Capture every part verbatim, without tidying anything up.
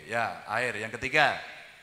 ya air. Yang ketiga.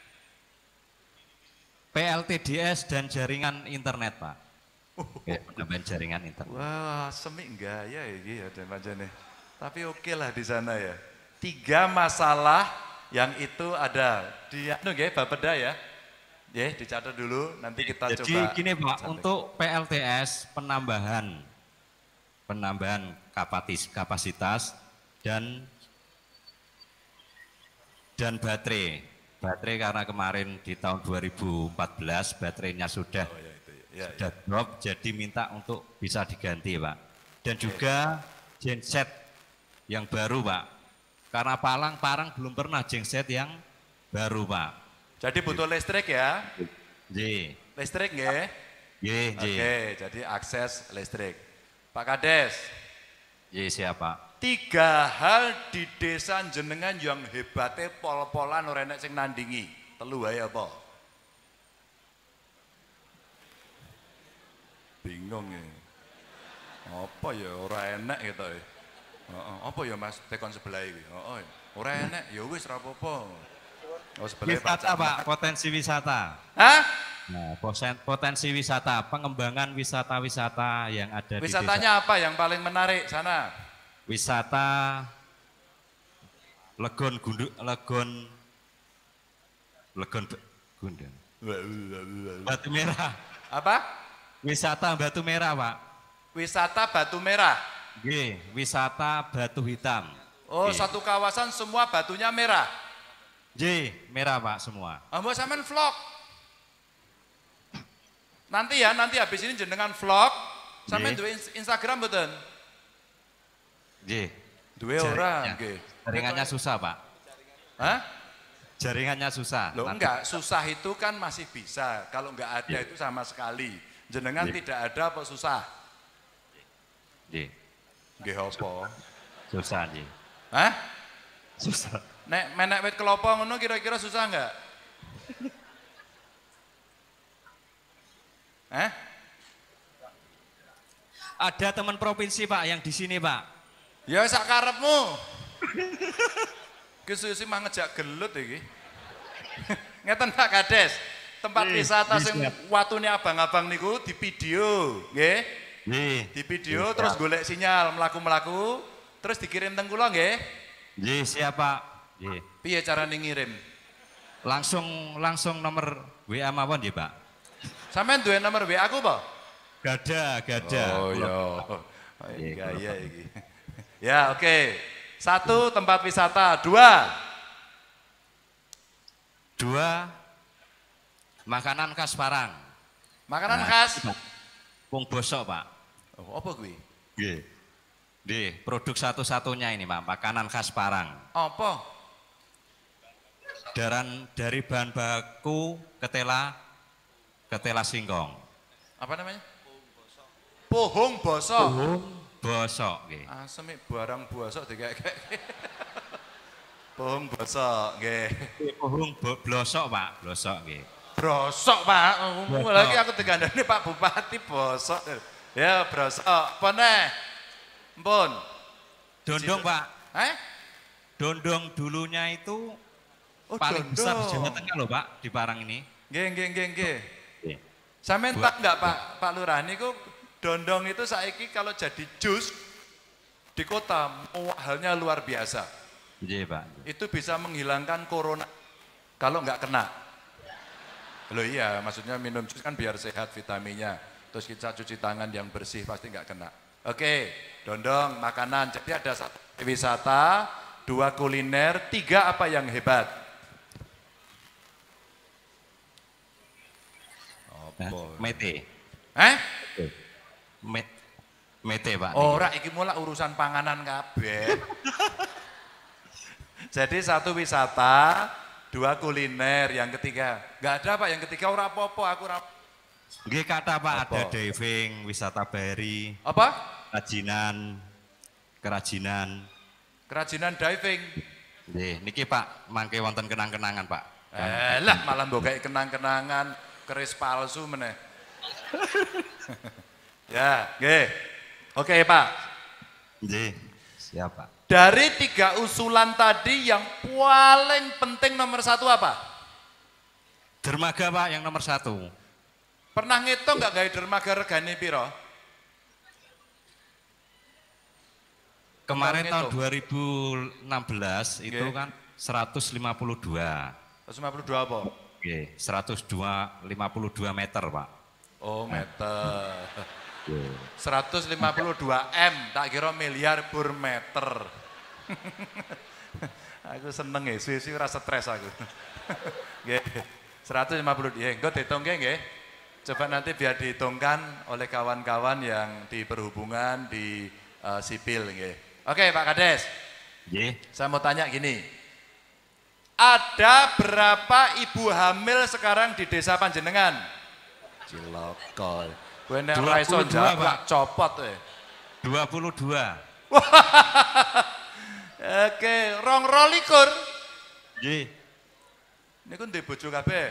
P L T D S dan jaringan internet, Pak. Oke, penambahan jaringan internet. Wah, semik enggak ya ini ya dan macamnya. Tapi oke lah di sana ya. Tiga masalah yang itu ada di anu nggih Bapeda ya. Ya, dicatat dulu nanti kita Jadi coba. Jadi gini Pak, sampai. untuk P L T S penambahan penambahan kapasitas kapasitas dan dan baterai. Baterai karena kemarin di tahun dua ribu empat belas baterainya sudah oh, ya, itu, ya. Ya, sudah ya. drop, jadi minta untuk bisa diganti Pak. Dan juga genset yang baru Pak. Karena Palang Parang belum pernah genset yang baru Pak. Jadi butuh listrik ya? J. Listrik nggih? J. Oke, jadi akses listrik. Pak Kades. J siapa? Tiga hal di desa jenengan yang hebatnya pol-polan ora enek sing nandingi. Telu wae apa? Bingung ya. Apa ya ora enek gitu ya. Heeh, apa ya Mas tekon sebelah iki? Heeh. Ora enek ya wis ora apa-apa. Oh, sebelah Wisata Pak, potensi wisata. Hah? Nah, potensi wisata, pengembangan wisata-wisata yang ada di desa. Wisatanya apa yang paling menarik sana? Wisata Legon Gundu, Legon Legon Gundang. Batu Merah. Apa? Wisata Batu Merah, Pak. Wisata Batu Merah. G, wisata Batu Hitam. Oh, G. satu kawasan semua batunya merah. J, merah, Pak, semua. Ambo sampean vlog. Nanti ya, nanti habis ini jenengan vlog. Sampean duwe Instagram mboten? J. Duwe ora nggih. Jaringannya susah, Pak. Hah? Jaringannya susah. Loh Nanti. enggak, susah itu kan masih bisa. Kalau enggak ada J. itu sama sekali. Jenengan J. tidak ada apa susah? J. Nggih apa? Susah, J. Hah? Susah. Nek menek wit kelapa ngono kira-kira susah enggak? Hah? Ada teman provinsi, Pak, yang di sini, Pak. Ya sak karepmu. Kesusi mah ngejak gelut iki. Ngeten Pak Kades, tempat Nih, wisata nih, sing siap. watune abang-abang niku di video, nggih. Nggih. Di video Nih, terus siap. golek sinyal mlaku-mlaku, terus dikirim teng kula nggih. Nggih, siap, Pak. Nggih. Piye carane ngirim? Langsung langsung nomor W A mawon nggih, Pak. Sampeyan duwe nomor W A aku apa? Gada, gada. Oh Kula- iya. Iya, Gaya iki. Ya, oke. Satu tempat wisata, dua Dua, makanan khas Parang. makanan Nah, khas. Pung bosok, Pak. Oh, apa kuwi? Nggih. Nggih, produk satu-satunya ini, Pak, makanan khas Parang. Apa? Daran dari bahan baku ketela ketela singkong. Apa namanya? Pohong bosok. Bosok, nggih. Asem iki barang bosok dikek-kek. Pohong bosok, nggih. Pohong bo- blosok, Pak, blosok nggih. Brosok, Pak. Brosok. Lagi aku digandani Pak Bupati bosok. Ya, brosok. Apa neh? Mpun. Dondong, Pak. Eh? Dondong dulunya itu Oh, paling besar di Jawa dondong. Tengah loh, Pak, di Parang ini. Nggih, nggih, nggih, nggih. Nggih. Sampeyan Buat- tak enggak Pak Pak Lurah niku dondong itu saiki kalau jadi jus di kota halnya luar biasa. Nggih, Pak. Itu bisa menghilangkan corona kalau nggak kena. Loh iya, maksudnya minum jus kan biar sehat vitaminnya. Terus kita cuci tangan yang bersih pasti nggak kena. Oke, dondong makanan. Jadi ada satu wisata, dua kuliner, tiga apa yang hebat? Nah, Mete. Eh? Met, mete, Pak. Ora iki mulai urusan panganan kabeh. Jadi satu wisata, dua kuliner, yang ketiga nggak ada Pak, yang ketiga ora apa-apa, aku ora. Nggih kata Pak, Apa? ada diving, wisata bahari, Apa? kerajinan, kerajinan. Kerajinan diving. Nggih, niki Pak, mangke wonten kenang-kenangan, Pak. Eh lah malah mbok gawe kenang-kenangan keris palsu meneh. Ya, nggih. Oke, Pak. Nggih, siap, Pak. Dari tiga usulan tadi yang paling penting nomor satu apa? Dermaga Pak yang nomor satu. Pernah ngitung nggak gawe dermaga regane piro? Kemarin Tahun tahun itu. dua ribu enam belas itu Nggih. kan seratus lima puluh dua. seratus lima puluh dua apa? Oke, seratus lima puluh dua meter Pak. Oh meter. seratus lima puluh dua M, tak kira miliar per meter. Aku seneng ya, suwi-suwi ora stres aku. Nggih. seratus lima puluh, ya, engko dihitung nggih. Coba nanti biar dihitungkan oleh kawan-kawan yang di perhubungan, di uh, sipil nggih. Oke Pak Kades, Nggih. saya mau tanya gini. Ada berapa ibu hamil sekarang di desa Panjenengan? Cilokol. Kowe nek ora iso dua puluh dua, jawab Pak. copot e. dua puluh dua. Oke, rong rolikur. Nggih. Niku ndek bojo kabeh.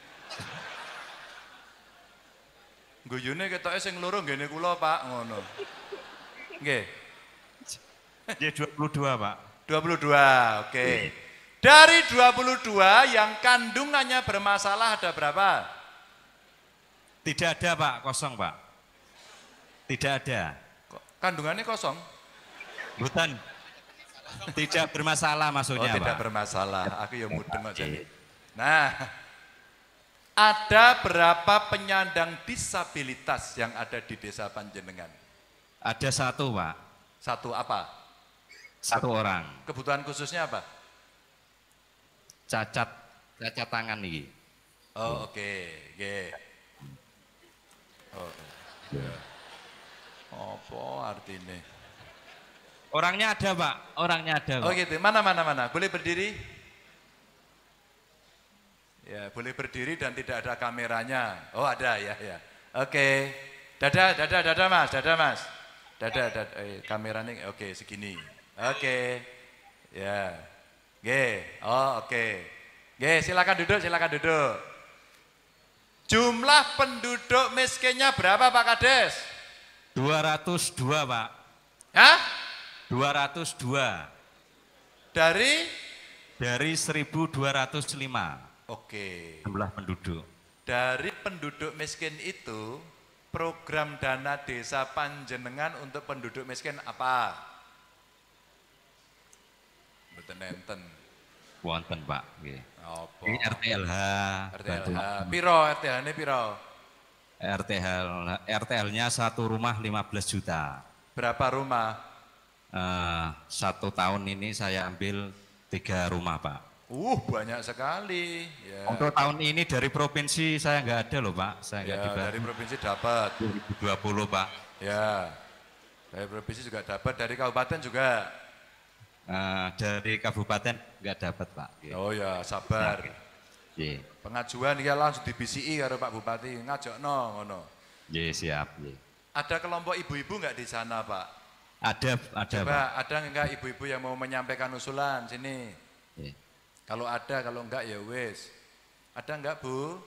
Guyune ketoke sing loro nggene kula, Pak, ngono. Nggih. Nggih dua puluh dua, Pak. dua puluh dua, oke. Dari dua puluh dua yang kandungannya bermasalah ada berapa? Tidak ada, Pak, kosong, Pak. Tidak ada. Kok kandungannya kosong? Bukan. Tidak bermasalah Oh, maksudnya, tidak Pak. bermasalah. Aku ya mudeng kok jadi. Oke. Nah, ada berapa penyandang disabilitas yang ada di desa Panjenengan? Ada satu, Pak. Satu apa? Satu orang. Kebutuhan khususnya apa? Cacat, cacat tangan nih. Oh, oke, oke. Oh, ya. Apa artinya? Orangnya ada, Pak. Orangnya ada, Pak. Oh gitu, mana mana mana? Boleh berdiri? Ya, boleh berdiri dan tidak ada kameranya. Oh ada ya ya. Oke, dada dada dada mas, dada mas, dada dada. Eh, kameranya oke segini. Oke, ya. Oke, oh oke. Oke, silakan duduk, silakan duduk. Jumlah penduduk miskinnya berapa Pak Kades? dua ratus dua, Pak. Hah? dua ratus dua. Dari? Dari seribu dua ratus lima Oke. jumlah penduduk. Dari penduduk miskin itu, program dana desa Panjenengan untuk penduduk miskin apa? Mboten enten. Wonten, Pak. Nggih. Apa? Ini R T L H. R T L H. bantuan. Piro R T H-ne piro? R T L, R T L-nya satu rumah lima belas juta. Berapa rumah? Eh, satu tahun ini saya ambil tiga rumah, Pak. Uh, banyak sekali. Ya, Untuk tahun ini dari provinsi saya nggak ada loh, Pak. Saya nggak ya dibantu. dari provinsi dapat. dua ribu dua puluh, Pak. Ya, dari provinsi juga dapat. Dari kabupaten juga. Eh, dari kabupaten nggak dapat, Pak. Nggih. Oh ya, sabar. Nggih. Pengajuan ya langsung di B C I karo Pak Bupati. Ngajokno ngono. Nggih, siap. Nggih. Ada kelompok ibu-ibu nggak di sana, Pak? Ada, ada, Pak. Coba ada enggak ibu-ibu yang mau menyampaikan usulan sini? Nggih. Kalau ada, kalau enggak ya wis. Ada enggak Bu?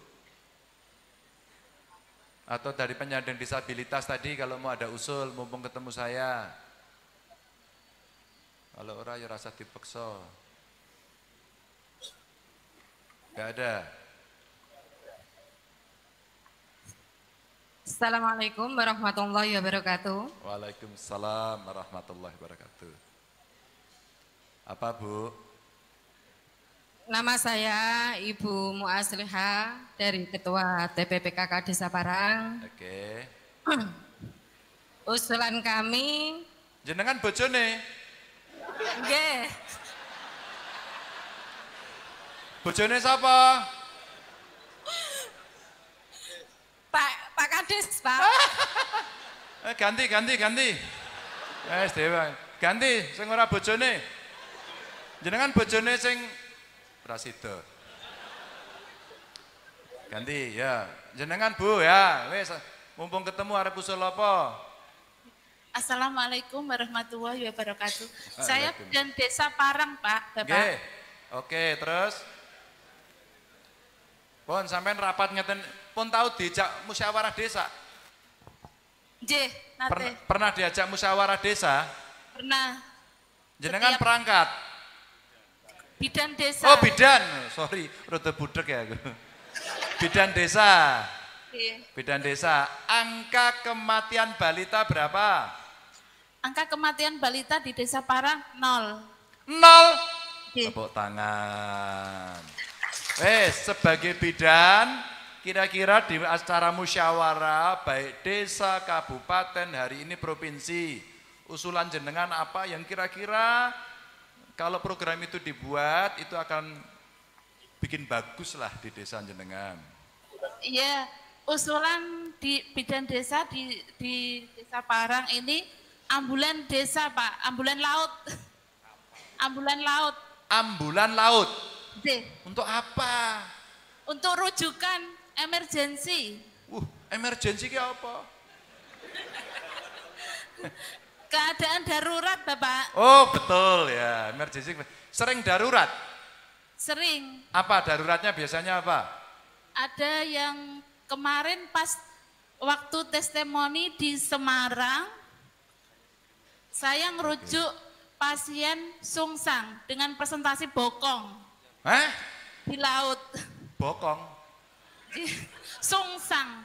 Atau dari penyandang disabilitas tadi kalau mau ada usul, mumpung ketemu saya. Kalau ora ya rasa dipeksa. Enggak ada. Assalamualaikum warahmatullahi wabarakatuh. Waalaikumsalam warahmatullahi wabarakatuh. Apa Bu? Nama saya Ibu Muasliha dari Ketua T P P K K Desa Parang. Oke. Usulan kami, Jenengan bojone? nggih, Bojone sapa? Pak Pak Kades, Pak. Eh, ganti, ganti, ganti. Wes dewa. Ganti sing ora bojone. Jenengan bojone sing prasida. Ganti ya. Jenengan Bu ya. Wes mumpung ketemu arep usul apa? Assalamualaikum warahmatullahi wabarakatuh. Waalaikumsalam. Saya dan Desa Parang, Pak, Bapak. Nggih. Oke, terus pun sampean rapat ngeten pun tahu diajak musyawarah desa. Nggih, nate Pernah, pernah diajak musyawarah desa? pernah. Jenengan Setiap- perangkat. Bidan desa. Oh bidan, sorry, rada budek ya aku. Bidan desa, Iya. bidan desa. Angka kematian balita berapa? Angka kematian balita di Desa Parang nol. Nol. Iya. Tepuk tangan. Wes, sebagai bidan, kira-kira di acara musyawarah baik desa, kabupaten, hari ini provinsi, usulan jenengan apa yang kira-kira kalau program itu dibuat itu akan bikin bagus lah di desa jenengan. Iya, usulan di bidan desa di di Desa Parang ini ambulan desa, Pak, ambulan laut. Ambulan laut. Ambulan laut. Deh, Untuk apa? untuk rujukan emergensi. Uh, emergensi ki apa? Keadaan darurat, Bapak. Oh, betul ya, emergensi. Sering darurat. Sering Apa daruratnya biasanya apa? ada yang kemarin pas waktu testimoni di Semarang, saya ngerujuk pasien sungsang dengan presentasi bokong Hah? di laut. Bokong. Sungsang.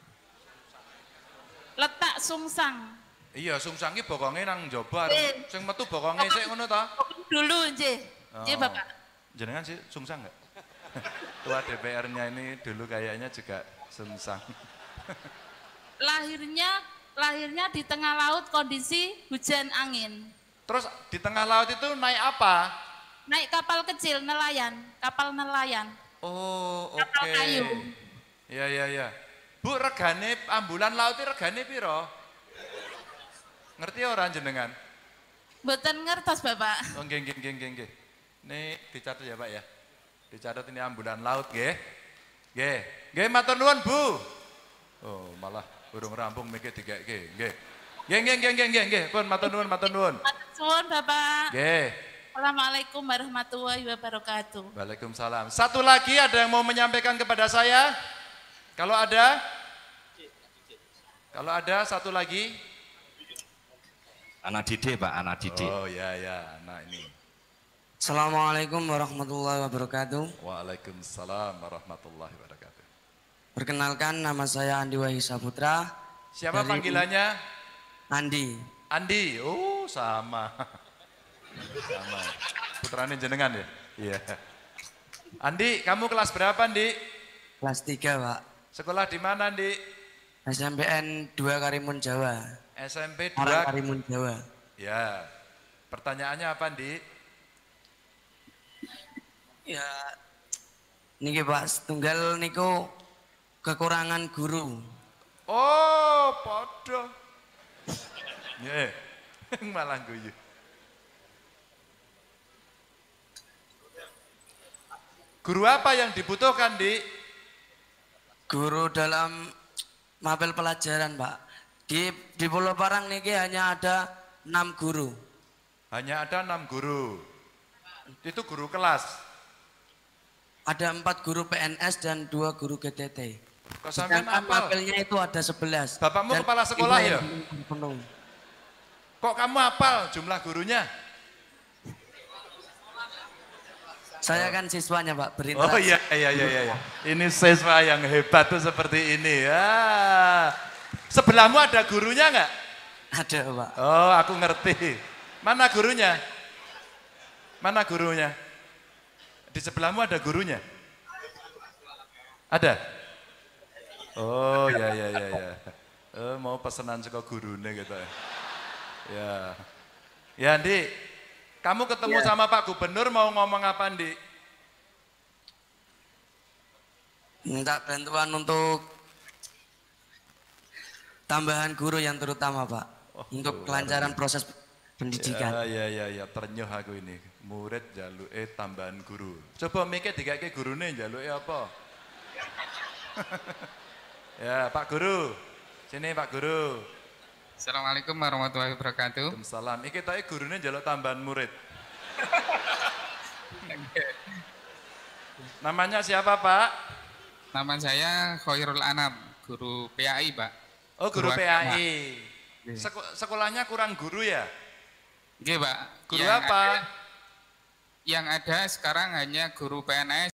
Letak sungsang. Iya, sungsang ki bokonge nang njaba. Eh. Sing metu bokonge sik ngono ta? Bokong dulu, nggih. Nggih, Oh. Bapak. Jenengan sih sungsang enggak? Tua D P R-nya ini dulu kayaknya juga sungsang. Lahirnya lahirnya di tengah laut kondisi hujan angin. Terus di tengah laut itu naik apa? Naik kapal kecil nelayan, kapal nelayan. Oh, oke. Kapal kayu. Iya, iya, iya. Bu, regane ambulan laut itu regane piro? Ngerti orang jenengan? Mboten ngertos, Bapak. Oh, nggih, nggih, nggih, nggih, nggih. Ini dicatat ya, Pak ya. Dicatat ini ambulan laut, nggih. Nggih. Nggih, matur nuwun, Bu. Oh, malah burung rampung mikir digeke, nggih. Nggih, nggih, nggih, nggih, nggih, nggih. Pun matur nuwun, matur nuwun. Matur suwun, Bapak. Nggih. Assalamualaikum warahmatullahi wabarakatuh. Waalaikumsalam. Satu lagi ada yang mau menyampaikan kepada saya? Kalau ada? Kalau ada satu lagi? Anak didik Pak, anak didik. Oh ya ya, nah ini. Assalamualaikum warahmatullahi wabarakatuh. Waalaikumsalam warahmatullahi wabarakatuh. Perkenalkan, nama saya Andi Wahyu Saputra. Siapa Dari- panggilannya? Andi. Andi. Oh sama. Sama. Putrane jenengan ya? Iya. Andi, kamu kelas berapa, Andi? Kelas tiga, Pak. Sekolah di mana, Andi? S M P N dua Karimun Jawa. S M P Orang dua. Karimun Jawa. Ya. Pertanyaannya apa, Andi? Ya, niki Pak, tunggal niku kekurangan guru. Oh, podo. Nggih. Malah guyu. Guru apa yang dibutuhkan, Di? Guru dalam mapel pelajaran, Pak. Di di Pulau Parang niki hanya ada enam guru. Hanya ada enam guru. Itu guru kelas. Ada empat guru P N S dan dua guru G T T. Kok sampean Sedangkan apal? mapelnya itu ada sebelas. Bapakmu Dan kepala sekolah lima ya? yang penuh. Kok kamu hafal jumlah gurunya? Saya kan siswanya, Pak, Oh berinteraksi. iya, iya, iya, iya. iya. Ini siswa yang hebat tuh seperti ini ya. Sebelahmu ada gurunya nggak? Ada, Pak. Oh, aku ngerti. Mana gurunya? Mana gurunya? Di sebelahmu ada gurunya? Ada? Oh, ya, ya, ya, ya. Oh, mau pesanan saka gurune gitu ya. Ya. Ya, Andi. Kamu ketemu sama Pak Gubernur mau ngomong apa, Andi? Minta bantuan untuk tambahan guru yang terutama, Pak. Oh, Untuk luar kelancaran proses pendidikan. Ya, ya, ya, ya, ternyuh aku ini. Murid jaluke tambahan guru. Coba mikir dikake gurune jaluke apa? Ya, Pak Guru. Sini Pak Guru. Assalamualaikum warahmatullahi wabarakatuh. Waalaikumsalam. Iki tadi gurune njaluk tambahan murid. Namanya siapa, Pak? Nama saya Khairul Anam, guru P A I, Pak. Oh, guru Guru P A agama. I. Seko- sekolahnya kurang guru ya? Oke, Pak. Guru yang apa? Ada, yang ada sekarang hanya guru P N S